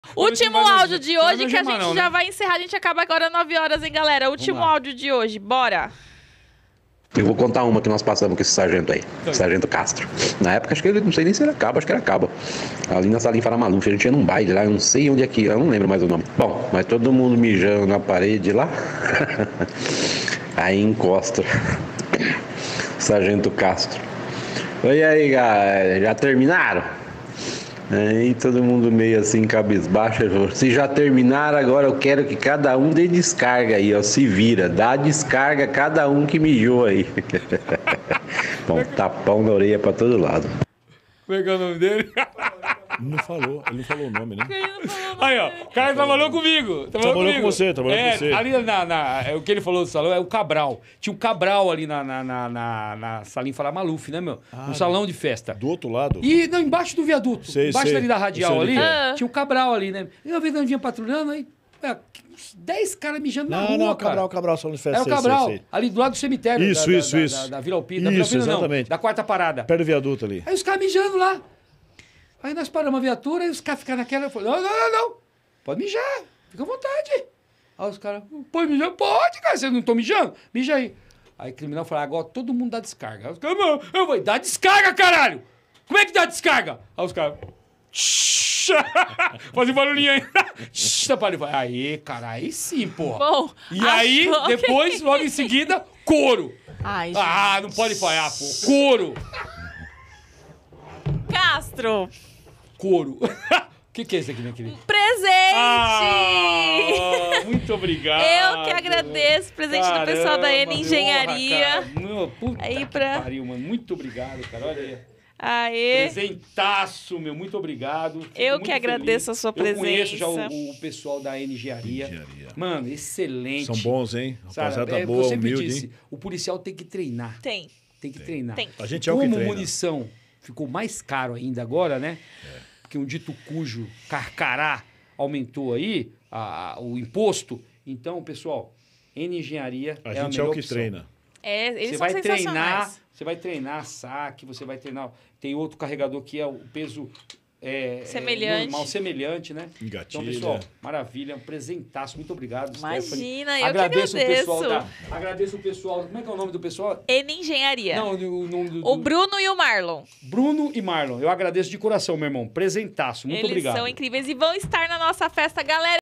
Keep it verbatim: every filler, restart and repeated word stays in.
Último áudio de hoje que a gente já vai encerrar. A gente acaba agora às nove horas, hein, galera? Último áudio de hoje. Bora! Eu vou contar uma que nós passamos com esse sargento aí, Oi. Sargento Castro. Na época, acho que ele, não sei nem se era cabo, acho que era cabo. Ali na Salim Faramaluf, a gente ia num baile lá, eu não sei onde é que, eu não lembro mais o nome. Bom, mas todo mundo mijando na parede lá. Aí encosta. Sargento Castro. Oi aí, galera, já terminaram? Aí todo mundo meio assim, cabisbaixo. Se já terminaram, agora eu quero que cada um dê descarga aí, ó. Se vira, dá descarga cada um que mijou aí. Bom, tapão na orelha pra todo lado. Como é que é o nome dele? Não falou, ele não falou o nome, né? Aí, ó, o cara trabalhou comigo. Trabalhou, trabalhou comigo. com você, trabalhou é, com você. Ali na, na, é, o que ele falou do salão é o Cabral. Tinha um Cabral ali na, na, na, na, na Salim Faramaluf, né, meu? Ah, no salão de festa. Do outro lado? E não, embaixo do viaduto. Sei, embaixo sei. ali da radial Sei ali, ah. tinha um Cabral ali, né? E uma vez eu vinha patrulhando aí, é, uns dez caras mijando na não, rua, não, cara. Cabral, Cabral, salão de festa. Era o sei, Cabral, sei, sei. ali do lado do cemitério. Isso, da, isso, da, isso. Da, da Vila Alpina. Da Isso, Vila Alpina, exatamente. não, da quarta parada. Perto do viaduto ali. Aí os caras mijando lá. Aí nós paramos a viatura, aí os caras ficaram naquela. Eu falei, não, não, não, não. Pode mijar. Fica à vontade. Aí os caras, pode mijar? Pode, cara. Vocês não estão mijando? Mija aí. Aí o criminal falou, agora todo mundo dá descarga. Aí os caras, não, eu vou dar descarga, caralho. Como é que dá descarga? Aí os caras... Fazia um barulhinho aí. Aí, cara, aí sim, porra. Bom, e aí, que... depois, logo em seguida, couro. Ai, ah, gente. não pode falhar, pô. Couro. Castro. Couro. O que, que é isso aqui, minha querida? Presente! Ah, muito obrigado. Eu que agradeço. Presente Caramba, do pessoal da N Engenharia. Porra, meu, puta aí que pra... pariu, mano. Muito obrigado, cara. Olha aí. Aê. Presentaço, meu. Muito obrigado. Fico Eu muito que agradeço feliz. a sua presença. Eu conheço já o, o pessoal da Engenharia. Engenharia. Mano, excelente. São bons, hein? Rapaziada é, boa, eu sempre humilde, disse, hein? o policial tem que treinar. Tem. Tem que tem. treinar. Tem. A gente é Como o que treina. munição ficou mais caro ainda agora, né? É. Porque um dito cujo carcará aumentou aí a, a, o imposto. Então, pessoal, N Engenharia a é gente a é o que opção. treina. É, eles você são vai treinar, sensacionais. você vai treinar saque, você vai treinar. Tem outro carregador que é o peso é, semelhante. É normal, semelhante, né? Engatilha. Então, pessoal, maravilha, um presentaço. Muito obrigado, Imagina, Stephanie. eu agradeço que agradeço. O pessoal da, agradeço o pessoal. Como é que é o nome do pessoal? N Engenharia. Não, o nome do, O Bruno e o Marlon. Bruno e Marlon. Eu agradeço de coração, meu irmão. Presentaço. Muito Eles obrigado. Eles são incríveis e vão estar na nossa festa, galera.